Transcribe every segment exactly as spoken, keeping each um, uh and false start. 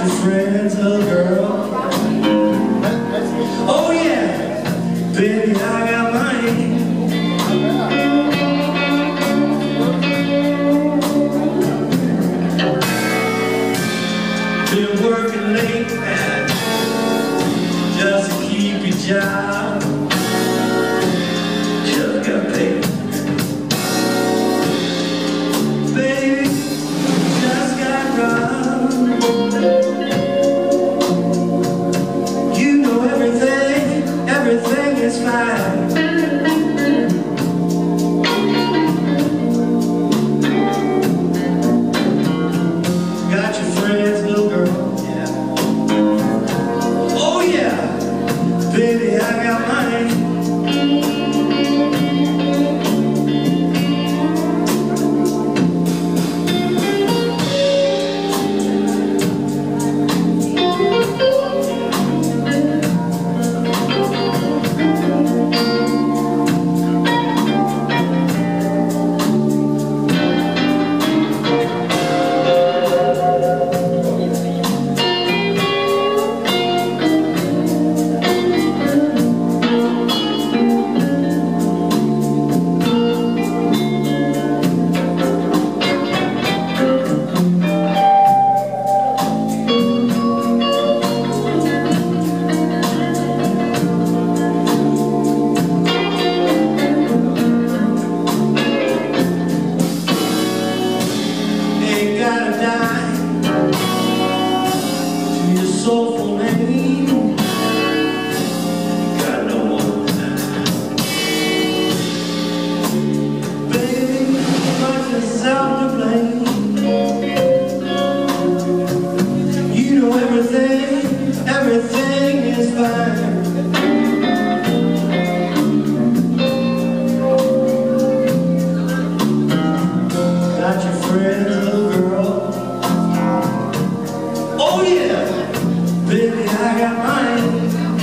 your friends, little girl. Oh yeah, baby, I got mine. Been working late, man, just to keep your job. Just got paid. Baby, just got robbed. You know everything, everything is fine. Got your friends, little girl, yeah. Oh yeah, baby, I got mine. Soulful name, got no one. Baby, but yourself to blame. You know everything, everything is fine. Got your friends, little girl. Oh yeah, baby, I got mine.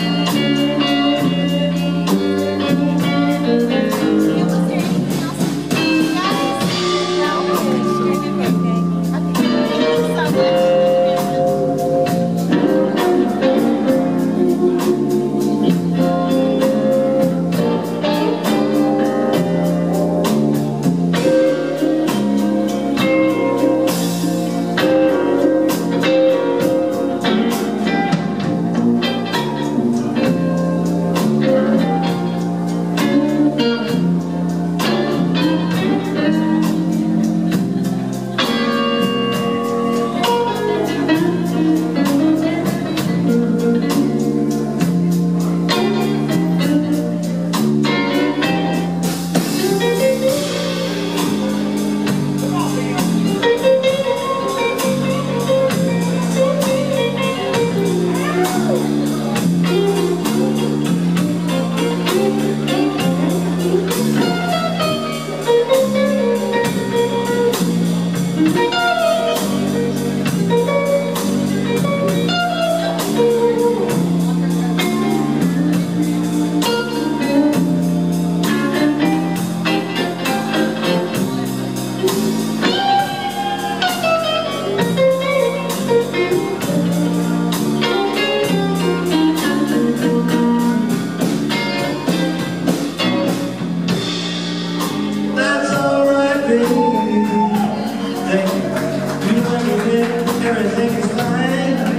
Everything is fine.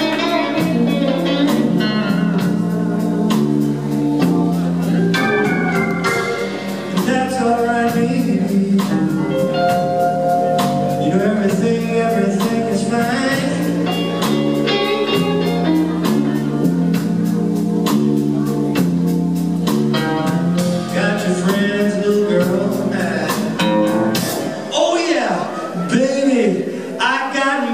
That's alright, baby. You know everything, everything is fine. Got your friends, little girl. Oh yeah, baby, I got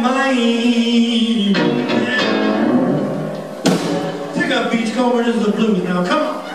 mine. Take up Beachcomber, this is the blues now, come on.